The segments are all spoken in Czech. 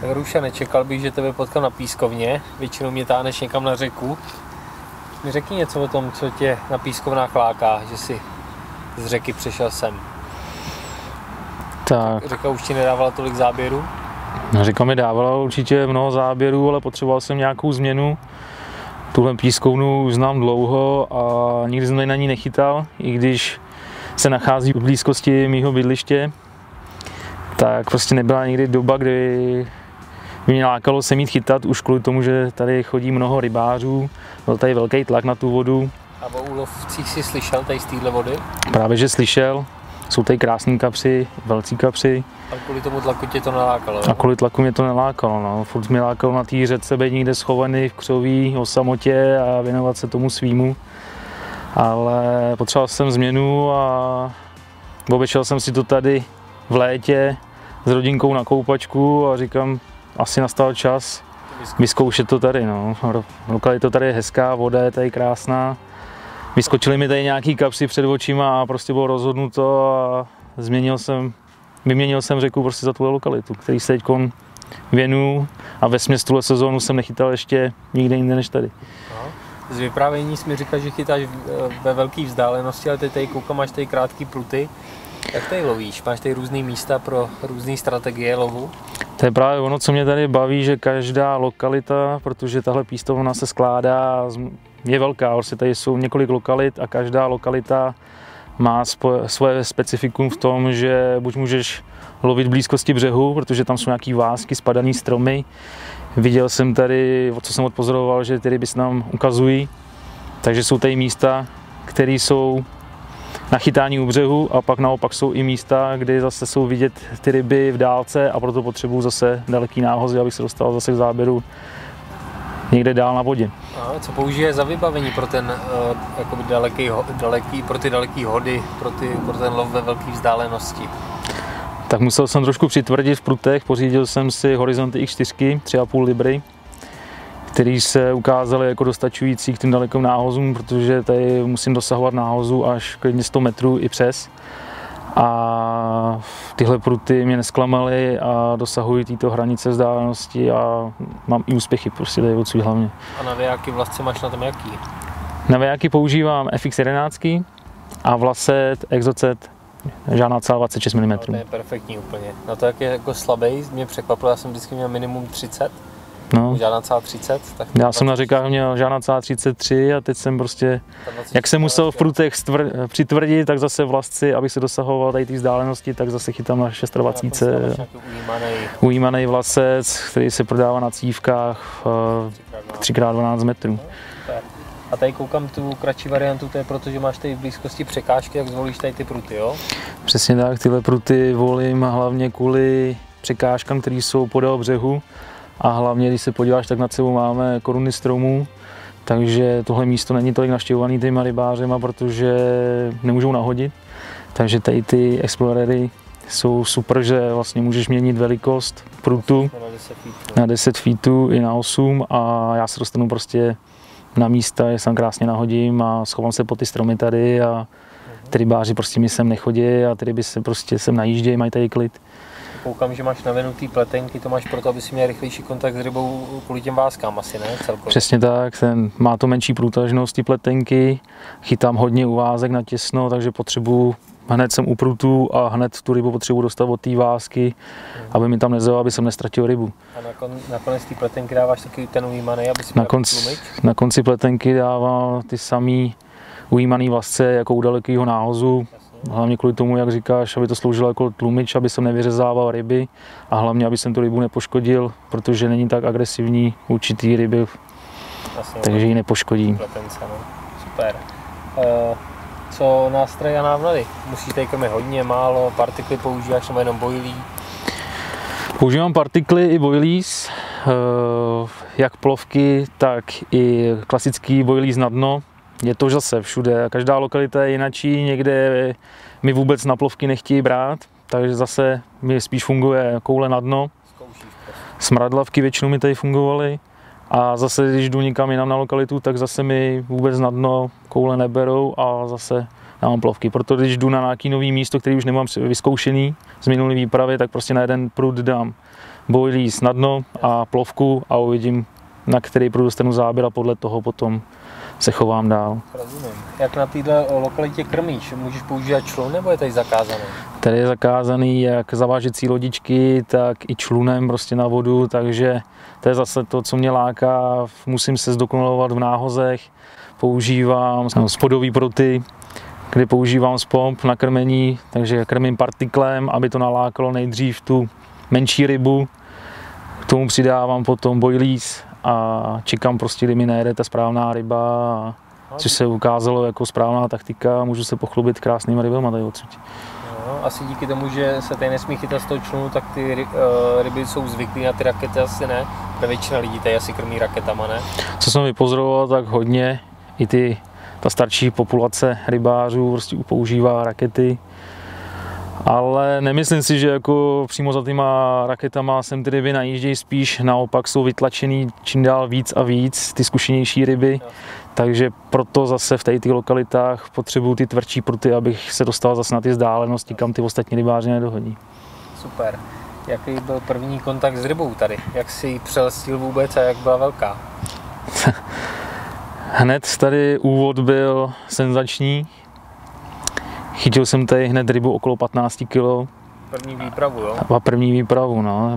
Tak Ruša, nečekal bych, že tebe potkám na pískovně, většinou mě táhneš někam na řeku. Mi řekni něco o tom, co tě na pískovnách láká, že jsi z řeky přešel sem. Tak. Řeka už ti nedávala tolik záběrů? Řeka mi dávala určitě mnoho záběrů, ale potřeboval jsem nějakou změnu. Tuhle pískovnu už znám dlouho a nikdy jsem na ní nechytal, i když se nachází v blízkosti mýho bydliště, tak prostě nebyla nikdy doba, kdy by mě lákalo se mít chytat, už kvůli tomu, že tady chodí mnoho rybářů, byl tady velký tlak na tu vodu. A o úlovcích jsi slyšel tady z téhle vody? Právě že slyšel, jsou tady krásní kapři, velcí kapři. A kvůli tomu tlaku tě to nelákalo? A kvůli tlaku mě to nelákalo, no. Furt mě lákalo na té řece být někde schovaný v křoví, o samotě a věnovat se tomu svýmu. Ale potřeboval jsem změnu a obešel jsem si to tady v létě s rodinkou na koupačku a říkám, asi nastal čas vyzkoušet to tady. No. Lokalita tady je hezká, voda je tady krásná. Vyskočily mi tady nějaký kapři před očima a prostě bylo rozhodnuto a vyměnil jsem řeku prostě za tuhle lokalitu, který se teď věnuju a vesměs tuhle sezónu jsem nechytal ještě nikde jinde než tady. Z vyprávění jsi mi říkal, že chytáš ve velké vzdálenosti, ale tady koukám, máš tady krátký pruty. Jak tady lovíš? Máš tady různé místa pro různé strategie lovu? To je právě ono, co mě tady baví, že každá lokalita, protože tahle pískovna se skládá, je velká, vlastně tady jsou několik lokalit a každá lokalita má svoje specifikum v tom, že buď můžeš lovit v blízkosti břehu, protože tam jsou nějaký vásky, spadaný stromy. Viděl jsem tady, co jsem odpozoroval, že ty ryby se nám ukazují, takže jsou tady místa, které jsou na chytání u břehu a pak naopak jsou i místa, kde zase jsou vidět ty ryby v dálce a proto potřebuju zase daleký náhozy, abych se dostal zase k záběru někde dál na vodě. A co použije za vybavení pro ten pro ty daleký hody, pro ten lov ve velké vzdálenosti? Tak musel jsem trošku přitvrdit v prutech, pořídil jsem si Horizonty X4 3,5 libry, který se ukázaly jako dostačující k tím dalekým náhozům, protože tady musím dosahovat náhozu až klidně 100 metrů i přes. A tyhle pruty mě nesklamaly a dosahují této hranice vzdálenosti a mám i úspěchy prostě tady odsud hlavně. A na vejáky vlastně máš na tom jaký? Na vejáky používám FX11 a Vlaset, Exocet, žádná celá 26 mm. No, to je perfektní úplně. Na to, jak je jako slabý, mě překvapilo, já jsem vždycky měl minimum 30. No. Žádná celá 30. Tak já jsem na řekách měl žádná celá 33 a teď jsem prostě, jak jsem musel v prutech přitvrdit, tak zase vlastci, abych se dosahoval tady té vzdálenosti, tak zase chytám na 26. Ujímaný vlasec, který se prodává na cívkách 3x12 metrů. A tady koukám tu kratší variantu, to je proto, že máš tady v blízkosti překážky, jak zvolíš tady ty pruty, jo? Přesně tak, tyhle pruty volím hlavně kvůli překážkám, které jsou podél břehu. A hlavně, když se podíváš, tak nad sebou máme koruny stromů, takže tohle místo není tolik navštěvovaný těma rybářema, protože nemůžou nahodit. Takže tady ty Explorery jsou super, že vlastně můžeš měnit velikost prutu na 10 feetů i na 8 a já se dostanu prostě na místa, že tam krásně nahodím a schovám se po ty stromy tady a ty rybáři prostě mi sem nechodí a ty ryby se prostě sem najíždějí, mají tady klid. Koukám, že máš navinutý pletenky, to máš proto, aby si měl rychlejší kontakt s rybou kvůli těm váskám asi, ne? Celkově. Přesně tak, má to menší průtažnost ty pletenky, chytám hodně uvázek na těsno, takže potřebuji, hned jsem u prutu a hned tu rybu potřebuji dostat od té vásky, aby mi tam nezelo, aby jsem nestratil rybu. A nakonec ty pletenky dáváš taky ten ujímaný, aby si měl tlumič? Na konci pletenky dávám ty samý ujímaný vlasce jako u dalekého náhozu. Hlavně kvůli tomu, jak říkáš, aby to sloužilo jako tlumič, aby jsem nevyřezával ryby a hlavně, aby jsem tu rybu nepoškodil, protože není tak agresivní určitý ryby, takže ji nepoškodí. Pletence, no. Super. Co nástroje a návnady? Musíš tady krmit hodně, málo, partikly používáš nebo jenom boilies? Používám partikly i boilies, jak plovky, tak i klasický boilies na dno. Je to zase všude, každá lokalita je jinačí, někde mi vůbec na plovky nechtějí brát, takže zase mi spíš funguje koule na dno. Smradlavky většinou mi tady fungovaly a zase když jdu někam jinam na lokalitu, tak zase mi vůbec na dno koule neberou a zase dávám plovky. Proto když jdu na nějaký nový místo, který už nemám vyzkoušený z minulý výpravy, tak prostě na jeden prut dám boilies na dno a plovku a uvidím, na který pruh dostanu záběr a podle toho potom se chovám dál. Rozumím. Jak na této lokalitě krmíš? Můžeš používat člun nebo je tady zakázaný? Tady je zakázaný jak zavážecí lodičky, tak i člunem prostě na vodu, takže to je zase to, co mě láká. Musím se zdokonalovat v náhozech, používám spodový pruty, kde používám spomp na krmení, takže krmím partiklem, aby to nalákalo nejdřív tu menší rybu. K tomu přidávám potom boilies a čekám prostě, kdy mi najede ta správná ryba, což se ukázalo jako správná taktika. Můžu se pochlubit krásnýma rybama tady odsud. No, asi díky tomu, že se tady nesmí chytat z toho člunu, tak ty ryby jsou zvyklí na ty rakety, asi ne. Většina lidí tady asi krmí raketama, ne? Co jsem vypozoroval, tak hodně i ta starší populace rybářů prostě používá rakety. Ale nemyslím si, že jako přímo za těma raketama sem ty ryby najíždějí, spíš naopak jsou vytlačený čím dál víc a víc ty zkušenější ryby. No. Takže proto zase v těch lokalitách potřebuju ty tvrdší pruty, abych se dostal zase na ty vzdálenosti, kam ty ostatní rybáři nedohodí. Super. Jaký byl první kontakt s rybou tady? Jak jsi ji přelestil vůbec a jak byla velká? Hned tady úvod byl senzační. Chytil jsem tady hned rybu okolo 15 kg. První výpravu, jo? A první výpravu, no.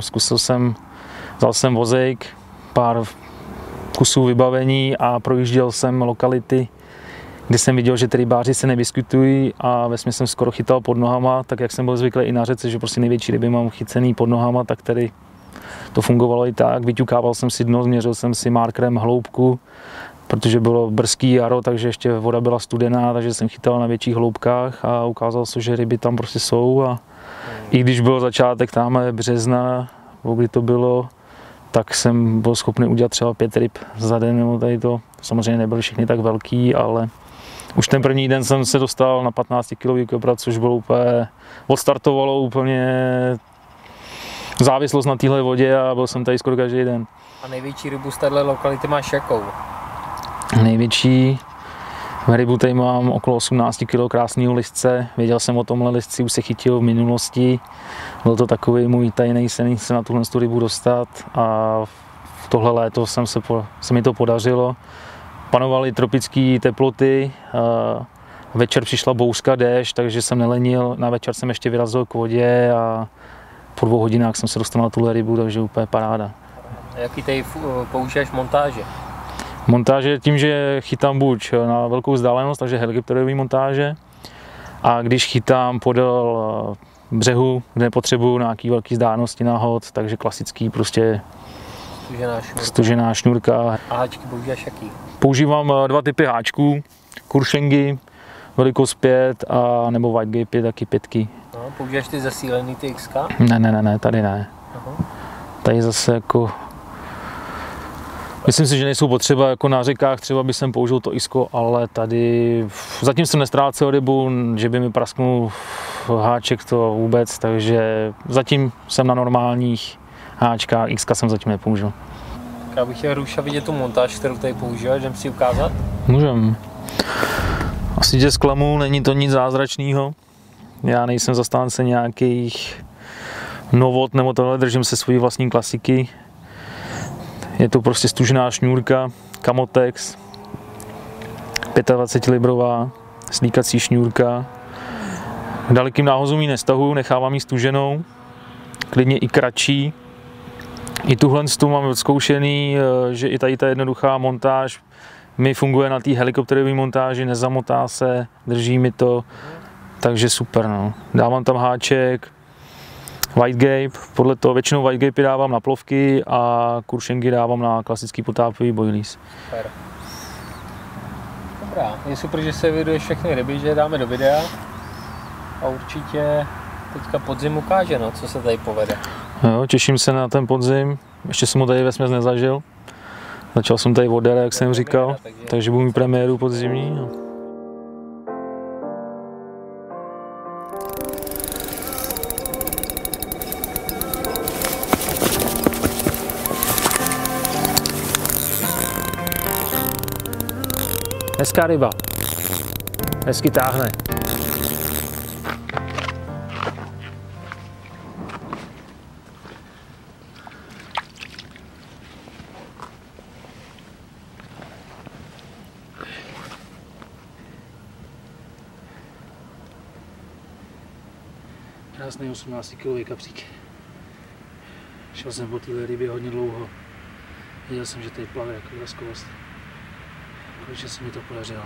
Vzal jsem vozejk, pár kusů vybavení a projížděl jsem lokality, kde jsem viděl, že ty rybáři se nevyskytují a vesměs jsem skoro chytal pod nohama, tak jak jsem byl zvyklý i na řece, že prostě největší ryby mám chycený pod nohama, tak tady to fungovalo i tak. Vyťukával jsem si dno, změřil jsem si markerem hloubku, protože bylo brzký jaro, takže ještě voda byla studená, takže jsem chytal na větších hloubkách a ukázalo se, že ryby tam prostě jsou. A i když byl začátek tam března, kdy to bylo, tak jsem byl schopný udělat třeba 5 ryb za den, nebo tady to. Samozřejmě nebyly všechny tak velký, ale už ten první den jsem se dostal na 15 kg koprat, což bylo úplně, odstartovalo úplně závislost na téhle vodě a byl jsem tady skoro každý den. A největší rybu z téhle lokality máš jakou? Největší rybu tady mám okolo 18 kg krásného listce. Věděl jsem o tomhle listci, už se chytil v minulosti. Byl to takový můj tajný sen se na tuhle rybu dostat a v tohle léto se mi to podařilo. Panovaly tropické teploty, večer přišla bouřka, déšť, takže jsem nelenil. Na večer jsem ještě vyrazil k vodě a po 2 hodinách jsem se dostal na tuhle rybu, takže úplně paráda. A jaký tady používáš montáže? Montáže tím, že chytám buď na velkou vzdálenost, takže helikopterové montáže, a když chytám podél břehu, kde potřebuju nějaký velký vzdálenosti náhod, takže klasický prostě stužená šňůrka. A háčky používáš jaký? Používám 2 typy háčků, kuršengy, velikost 5 a nebo whitegapy, taky 5. No, používáš ty zesílený ty XK? Ne, tady ne. Aha. Tady zase jako myslím si, že nejsou potřeba, jako na řekách třeba by jsem použil to ISKO, ale tady zatím jsem nestrácel rybu, že by mi prasknul háček, to vůbec, takže zatím jsem na normálních háčkách, XK jsem zatím nepoužil. Já bych chtěl, Růša, vidět tu montáž, kterou tady používáš, jdem si ji ukázat? Můžem. Asi tě zklamu, není to nic zázračného. Já nejsem zastánce nějakých novot nebo tohle, držím se svojí vlastní klasiky. Je to prostě stužená šňůrka, Camotex, 25 librová, slíkací šňůrka. K dalekým náhozům ji nestahuju, nechávám ji stuženou, klidně i kratší. I tuhle mám odzkoušený, že i tady ta jednoduchá montáž mi funguje na té helikopterové montáži, nezamotá se, drží mi to, takže super. No. Dávám tam háček, whitegape, podle toho většinou whitegapy dávám na plovky a kuršengy dávám na klasický potápěvý boilies. Super. Dobrá, je super, že se vyduješ všechny ryby, že je dáme do videa a určitě teďka podzim ukáže, no, co se tady povede. Jo, těším se na ten podzim, ještě jsem ho tady vesměs nezažil. Začal jsem tady od jara, jak jsem říkal, takže budu mít premiéru podzimní. No. Hezká ryba, hezky táhne. Krásný 18 kg kapřík. Šel jsem po téhle rybě hodně dlouho. Viděl jsem, že tady plave jako draskovost. Konečně se mi to podařilo.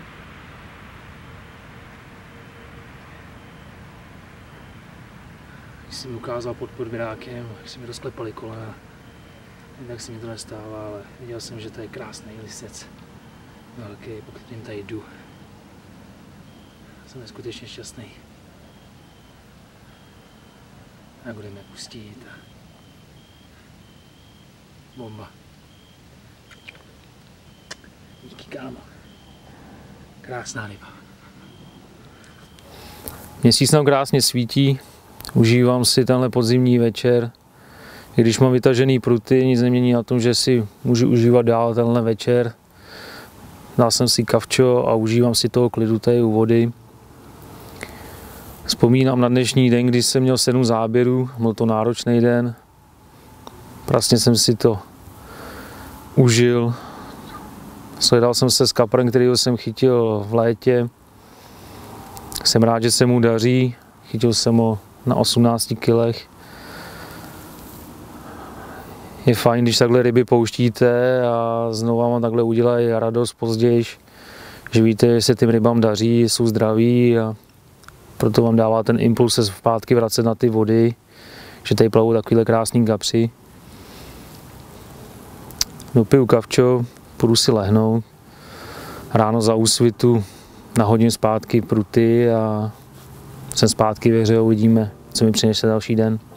Když jsem mi ukázal pod podběrákem, jak se mi rozklepaly kolena, tak se mi to nestává, ale viděl jsem, že to je krásný lisec. Velký, po kterým tady jdu. Jsem neskutečně šťastný. A budeme pustit. Bomba. Díky, kámo. Krásná ryba. Měsíc nám krásně svítí. Užívám si tenhle podzimní večer. I když mám vytažený pruty, nic nemění na tom, že si můžu užívat dál tenhle večer. Dal jsem si kavčo a užívám si toho klidu tady u vody. Vzpomínám na dnešní den, kdy jsem měl 7 záběrů, byl to náročný den. Vlastně jsem si to užil. Sledal jsem se s kaprem, kterýho jsem chytil v létě. Jsem rád, že se mu daří. Chytil jsem ho na 18 kilech. Je fajn, když takhle ryby pouštíte a znovu vám takhle udělají radost později, že víte, že se těm rybám daří, jsou zdraví a proto vám dává ten impuls se zpátky vracet na ty vody, že tady plavou takovýhle krásný kapři. Dopiju kavčo, půjdu si lehnout, ráno za úsvitu nahodím zpátky pruty a jsem zpátky ve hře a uvidíme, co mi přinese další den.